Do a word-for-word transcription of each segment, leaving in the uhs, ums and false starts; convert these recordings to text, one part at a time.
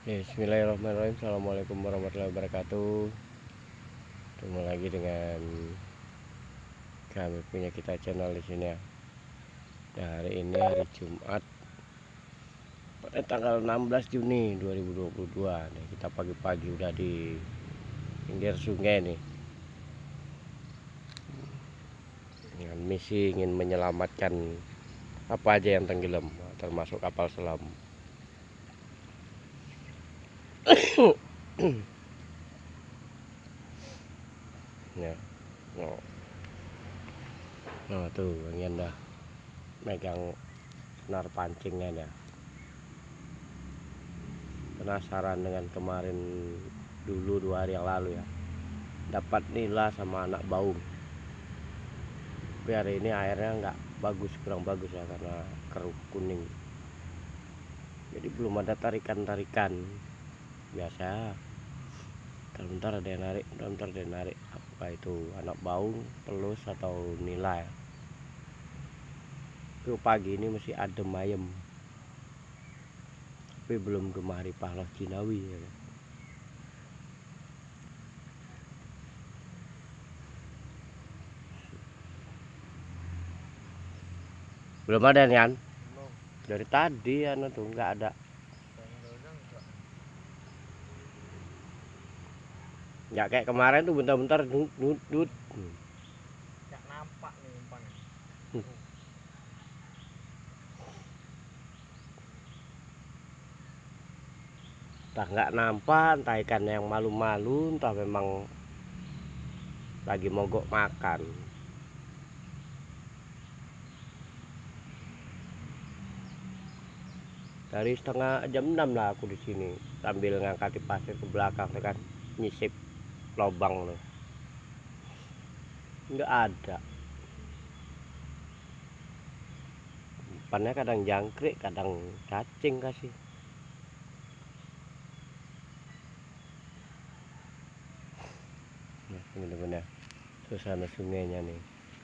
Bismillahirrahmanirrahim. Assalamualaikum warahmatullahi wabarakatuh. Ketemu lagi dengan kami punya kita channel di sini ya. Dan hari ini hari Jumat pada tanggal enam belas Juni dua ribu dua puluh dua. Nih, kita pagi-pagi udah di pinggir sungai nih. Dengan misi ingin menyelamatkan apa aja yang tenggelam, termasuk kapal selam. Ya, no. Nah tuh bagian dah megang senar pancingnya ya. Penasaran dengan kemarin dulu dua hari yang lalu ya, dapat nila sama anak baung. Tapi hari ini airnya nggak bagus, kurang bagus ya karena keruk kuning. Jadi belum ada tarikan-tarikan biasa. Bentar-bentar ada yang narik, bentar ada yang narik. Apa itu anak baung, pelus atau nila ya? Itu pagi ini masih adem ayem. Tapi belum gemari Pahloh Cinawi ya. Belum ada nih An? Dari tadi anu tuh nggak ada. Nggak kayak kemarin tuh bentar-bentar dut dut dut. Nggak nampak nih umpannya. Hmm. Entah nggak nampak, entah ikan yang malu-malu, entah memang lagi mogok makan. Dari setengah jam enam lah aku di sini sambil ngangkat pasir ke belakang kan, nyisip lubang loh. Nggak ada. Umpannya kadang jangkrik, kadang cacing kasih. Nah, bener-bener suasana sungainya nih.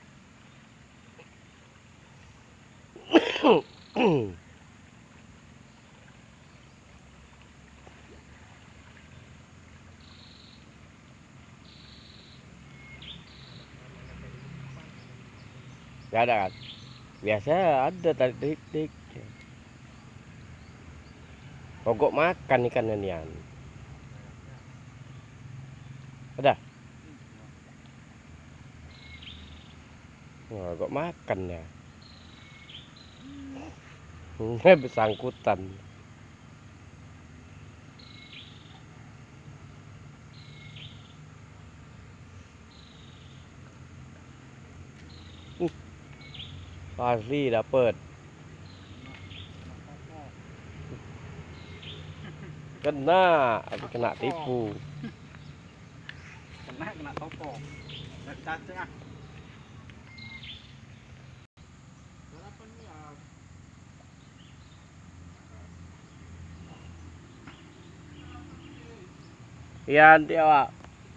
Gak ada kan? Biasa ada tarik-tarik. Mogok makan ikan inian. Ada? Mogok makan ya. Ini bersangkutan. Uh, pasti dapet. Kena, tapi kena tipu. Kena kena topo. Dari cacing ah. Iya nanti awak.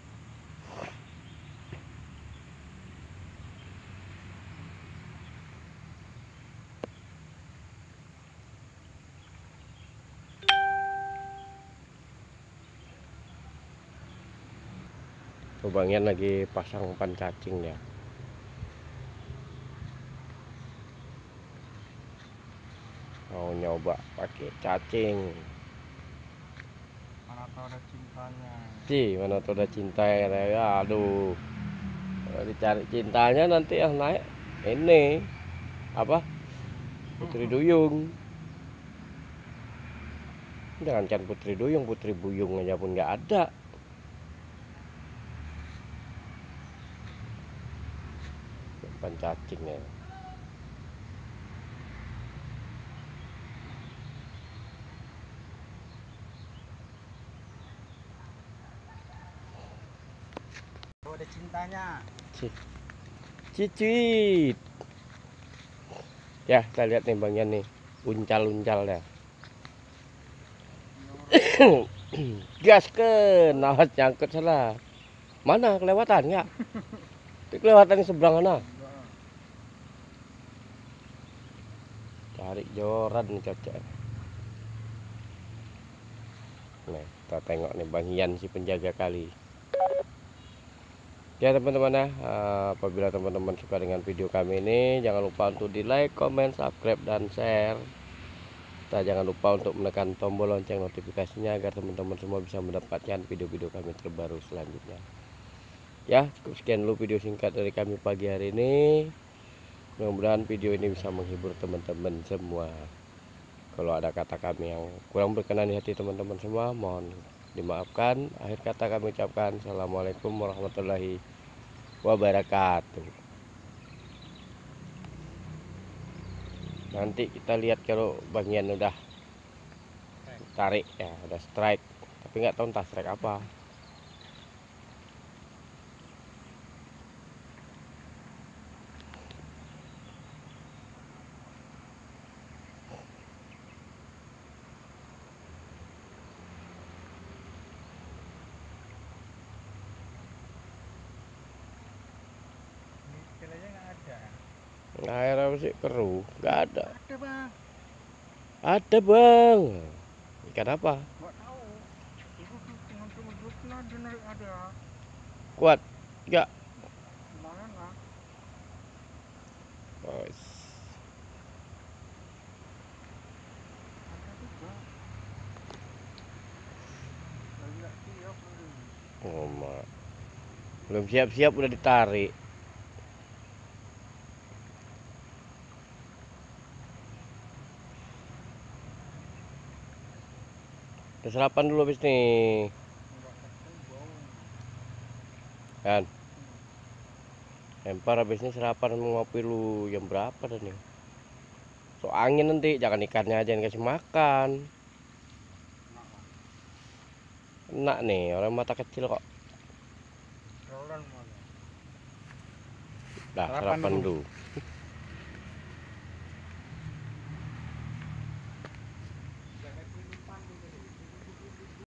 Lubangnya lagi pasang umpan cacing ya. Mau nyoba pakai cacing. Mana tahu ada cintanya. Sih, mana tuh udah cinta ya. Aduh. Kalau dicari cintanya nanti yang naik ini apa? Putri Duyung. Jangankan Putri Duyung, Putri Buyung aja pun nggak ada. Umpan cacing ya. Oh, ada cintanya. Cicit. Ya, kita lihat nih bagian nih. Uncal-uncal ya. Gas ke, nawas nyangkut salah. Mana kelewatan nggak? Kelewatan di seberang mana? Cari joran nih cocok. Nih, kita tengok nih Bang Ian si penjaga kali. Ya teman-teman ya, apabila teman-teman suka dengan video kami ini, jangan lupa untuk di like, comment, subscribe, dan share. Kita jangan lupa untuk menekan tombol lonceng notifikasinya agar teman-teman semua bisa mendapatkan video-video kami terbaru selanjutnya. Ya, cukup sekian dulu video singkat dari kami pagi hari ini. Mudah-mudahan video ini bisa menghibur teman-teman semua. Kalau ada kata kami yang kurang berkenan di hati teman-teman semua, mohon dimaafkan. Akhir kata kami ucapkan assalamualaikum warahmatullahi wabarakatuh. Nanti kita lihat kalau bagian udah tarik ya, udah strike, tapi nggak tahu entah strike apa. Ini aja nggak ada. Air apa sih keruh? Nggak ada. Ada bang. Ada bang. Ikan apa? Nggak tahu. Itu tuh tinggal cuma dua puluh ada narik ada. Kuat? Nggak. Lumayan lah. Oh, Ada juga. Lagi nggak siap lagi. oh mak. Belum siap-siap udah ditarik. Kita sarapan dulu habis nih. Nggak ketemu bau. Kan? Lempar habis ini sarapan mau ngopi lu jam berapa dah nih? So angin nanti, jangan ikannya aja yang kasih makan. Enak nih, orang mata kecil kok. Rolan malah. Dah Sarapan sarapan dulu. dulu.